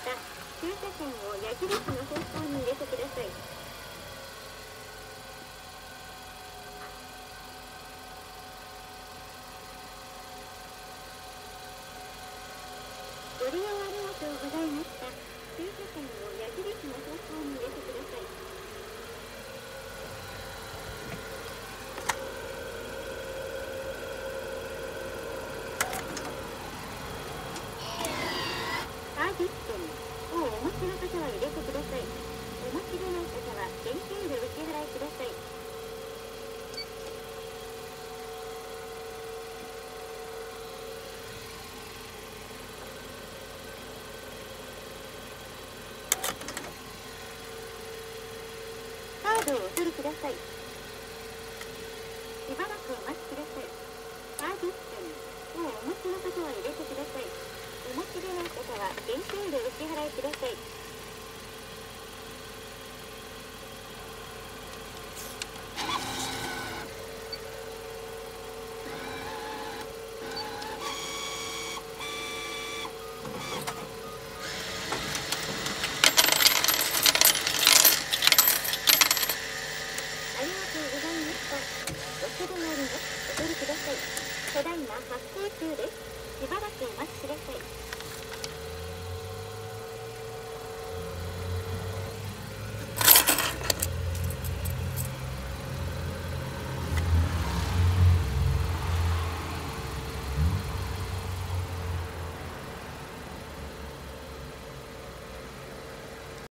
した駐車券を矢印の方向に入れてください。ご利用ありがとうございました。駐車券を矢印の方向に入れてください。カーディス券をお持ちの方は入れてください。お持ちでない方は現金でお支払いください。カードをお取りください。しばらくお待ちください。カーディス券をお持ちの方は入れてください。お持ちでない方は現金でお支払いください。ありがとうございました。お支払いです。お取りください。ただいま発行中です。しばらくお待ちください。